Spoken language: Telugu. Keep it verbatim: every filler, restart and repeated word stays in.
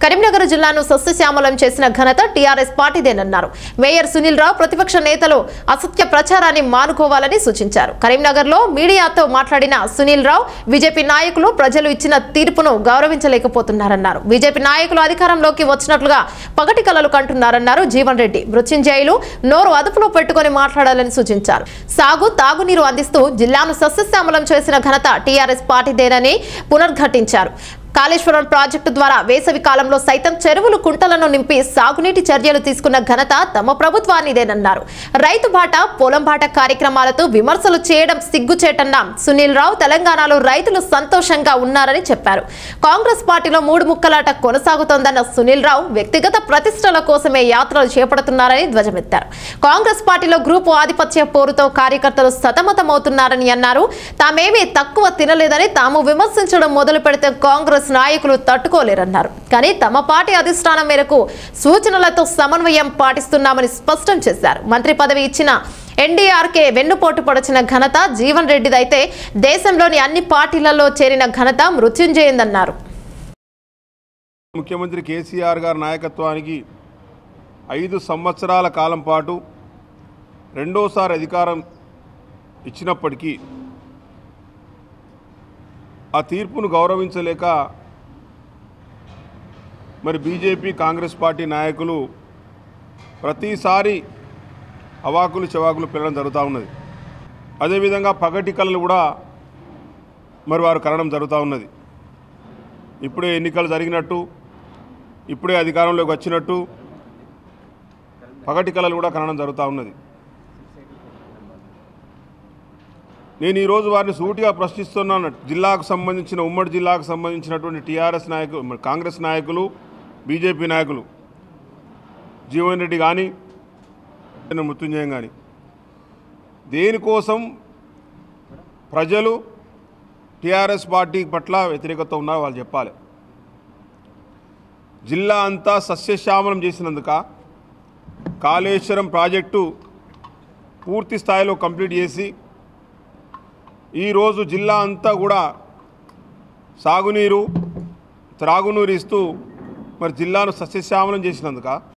కరీంనగర్ జిల్లాను సస్యశ్యామలం చేసిన ఘనత టీఆర్ఎస్ పార్టీదేనన్నారు. మేయర్ సునీల్ రావు ప్రతిపక్ష నేతలు అసత్య ప్రచారాన్ని మానుకోవాలని సూచించారు. కరీంనగర్ లో మీడియాతో మాట్లాడిన సునీల్ రావు బీజేపీ నాయకులు ప్రజలు ఇచ్చిన తీర్పును గౌరవించలేకపోతున్నారన్నారు. బీజేపీ నాయకులు అధికారంలోకి వచ్చినట్లుగా పగటి కలలు కంటున్నారన్నారు. జీవన్ రెడ్డి మృత్యుంజయులు నోరు అదుపులో పెట్టుకుని మాట్లాడాలని సూచించారు. సాగు తాగునీరు అందిస్తూ జిల్లాను సస్యశ్యామలం చేసిన ఘనత టీఆర్ఎస్ పార్టీదేనని పునర్ఘటించారు. కాళేశ్వరం ప్రాజెక్టు ద్వారా వేసవి కాలంలో సైతం చెరువులు కుంటలను నింపి సాగునీటి చర్యలు తీసుకున్న ఘనత తమ ప్రభుత్వానిదేనన్నారు. రైతు బాట పొలం బాట కార్యక్రమాలతో విమర్శలు చేయడం సిగ్గుచేటన్న సునీల్ రావు తెలంగాణలో రైతులు సంతోషంగా ఉన్నారని చెప్పారు. కాంగ్రెస్ పార్టీలో మూడు ముక్కలాట కొనసాగుతోందన్న సునీల్ రావు వ్యక్తిగత ప్రతిష్టల కోసమే యాత్రలు చేపడుతున్నారని ధ్వజమెత్తారు. కాంగ్రెస్ పార్టీలో గ్రూపు ఆధిపత్య పోరుతో కార్యకర్తలు సతమతమవుతున్నారని అన్నారు. తామేమీ తక్కువ తినలేదని తాము విమర్శించడం మొదలు పెడితే కాంగ్రెస్ నాయకులు తట్టుకోలేరన్నారు. కానీ తమ పార్టీ అధిష్టానం మేరకు సూచనలతో సమన్వయం పాటిస్తున్నామని స్పష్టం చేశారు. మంత్రి పదవి ఇచ్చిన ఎన్డీఆర్కే వెన్నుపోటు పొడిచిన ఘనత జీవన్ రెడ్డిదైతే దేశంలోని అన్ని పార్టీలలో చేరిన ఘనత మృత్యుంజయందన్నారు. ముఖ్యమంత్రి కేసీఆర్ గారి నాయకత్వానికి ఐదు సంవత్సరాల కాలం పాటు రెండోసారి అధికారం ఇచ్చినప్పటికీ ఆ తీర్పును గౌరవించలేక మరి బీజేపీ కాంగ్రెస్ పార్టీ నాయకులు ప్రతిసారి అవాకులు చవాకులు పెరగడం జరుగుతూ ఉన్నది. అదేవిధంగా పగటి కళలు కూడా మరి వారు కనడం జరుగుతూ ఉన్నది. ఇప్పుడే ఎన్నికలు జరిగినట్టు, ఇప్పుడే అధికారంలోకి వచ్చినట్టు పగటి కళలు కూడా కనడం జరుగుతూ ఉన్నది. నేను ఈరోజు వారిని సూటిగా ప్రశ్నిస్తున్నాను. జిల్లాకు సంబంధించిన ఉమ్మడి జిల్లాకు సంబంధించినటువంటి టీఆర్ఎస్ నాయకులు, కాంగ్రెస్ నాయకులు, బీజేపీ నాయకులు జీవన్ రెడ్డి కానీ మృత్యుంజయం కానీ దేనికోసం ప్రజలు టీఆర్ఎస్ పార్టీ పట్ల వ్యతిరేకత ఉన్నారో వాళ్ళు చెప్పాలి. జిల్లా అంతా సస్యశ్యామలం చేసినందుక కాళేశ్వరం ప్రాజెక్టు పూర్తి స్థాయిలో కంప్లీట్ చేసి ఈరోజు జిల్లా అంతా కూడా సాగునీరు త్రాగునీరు ఇస్తూ మరి జిల్లాను సస్యశ్యామలం చేసినందుక